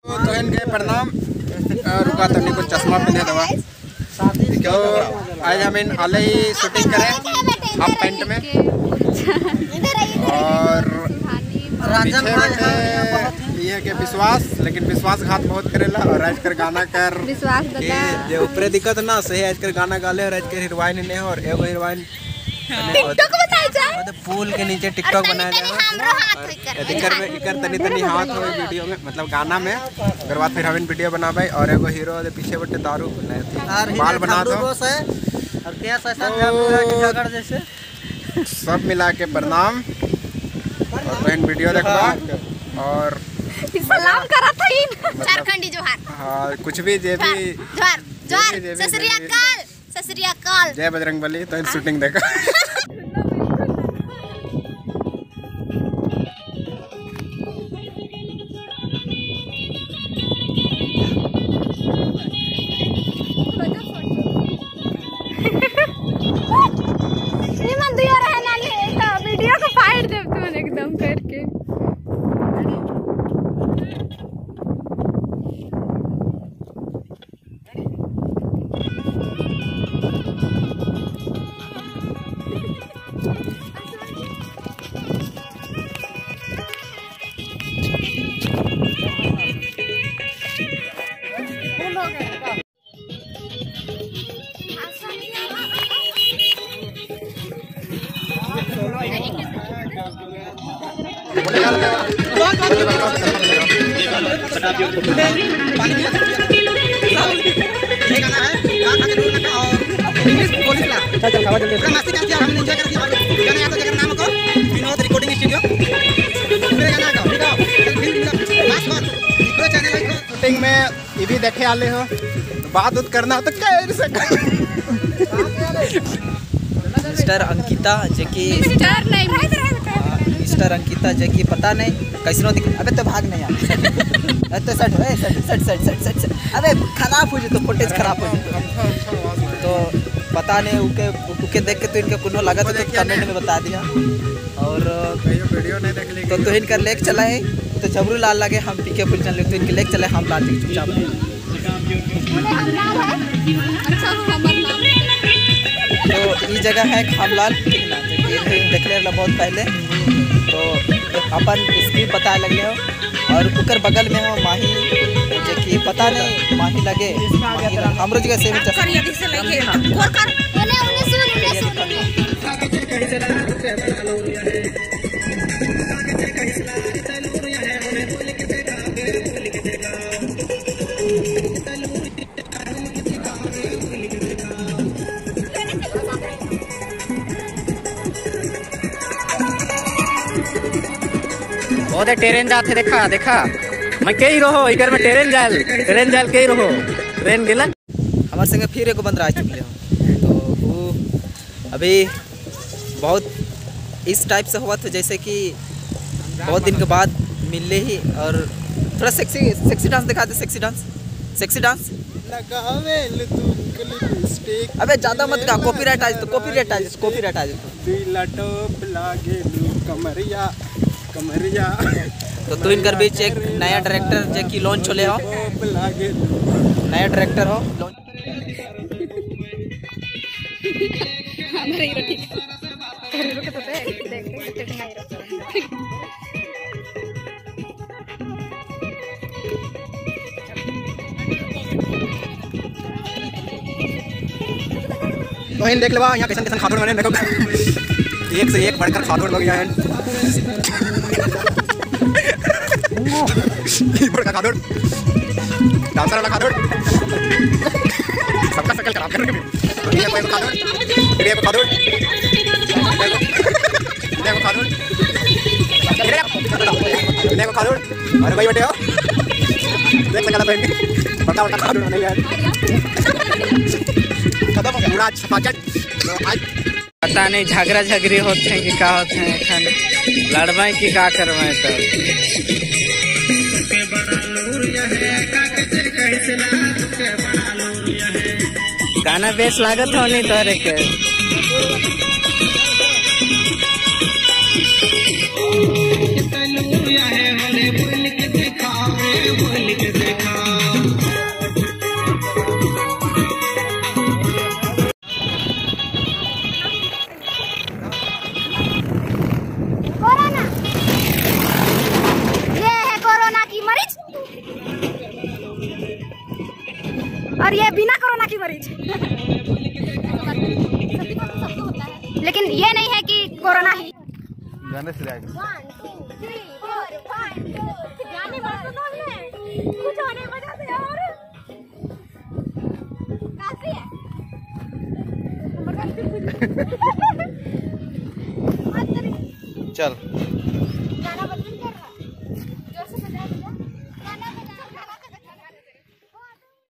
तो इनके प्रणाम रुका तो नहीं कुछ चश्मा पहने दवा क्यों आज हम इन आले ही शूटिंग करें हाफ पैंट में और ये है कि विश्वास लेकिन विश्वासघात बहुत करेला और आज कर गाना कर ये ऊपरे दिक्कत ना सही आज कर गाना गाले और आज कर हीरोइन ने और एगो हीरोइन टिकटॉक बनाए जाए मतलब पुल के नीचे टिकटॉक बनाया जाए इकर तनी हाथ हो वीडियो में मतलब गाना में अगर बात फिर हम वीडियो बनाबे और एगो हीरो दे पीछे बटे दारू बाल बना दो और क्या झगड़ जैसे सब मिला के प्रणाम और बहन वीडियो देखबा और सलाम करा था इन झारखंडी जोहार हां कुछ भी जे भी जोहार जोहार सत श्री अकाल जय बजरंगबली तो इन शूटिंग देखा वीडियो को फाड़ दे तू एकदम करके शूटिंग में ये भी देखे आले हो तो बात उत करना तो कैसे मिस्टर अंकिता जेकी मिस्टर अंकिता जेकी पता नहीं कैसनो अबे तो भाग नहीं यार तो सट अबे खराब हो जाए तो फुटेज खराब हो जाए तो पता नहीं उके देख के तो इनके कुनो लगा तो कमेंट में बता दिया और वीडियो नहीं देख ली तो इनका लेक चला है तो जबरू लाल लगे हम पीके फुलचंद ले तो इनके लेक चले हम लाते चुपचाप तो ये जगह है खामलाल ठीक ना देख ले बहुत पहले तो अपन स्क्रीन बताए लगे हो और उकर बगल में हो माही कि पता नहीं माही लगे हमरो जगह से बहुत ट्रेन जाते देखा मैं कई रहो इधर में ट्रेन जाल कई रहो ट्रेन गेला हमारे संगे फिर एक बंद आ चुके हो तो वो अभी बहुत इस टाइप से हुआ था जैसे कि बहुत दिन के बाद मिलने ही और थोड़ा सेक्सी डांस दिखा दे सेक्सी डांस अबे ज्यादा मत गा कॉपीराइट आ कमरिया तो तू इनकर बीच एक नया डायरेक्टर जो कि लॉन्च होले हो नया डायरेक्टर हो तो इन देख लेवा यहाँ कैसन खातून बने देखो एक से एक बढ़कर खातून लोग यहाँ बड़का खातून डांसर वाला खातून सबका शकल खराब कर रहे हैं ये कोई खातून अरे भाई बेटे हो देख सकता पहन के बड़ा खातून नहीं यार पता नहीं झगड़ा झगड़ी होते हैं कि क्या होते हैं लड़वाई की क्या करवाए सब गाना बेस लागत हो नहीं तोरे के और ये बिना कोरोना की मरीज। लेकिन ये नहीं है कि कोरोना ही। गाने से कुछ होने वजह से और काफी है। चल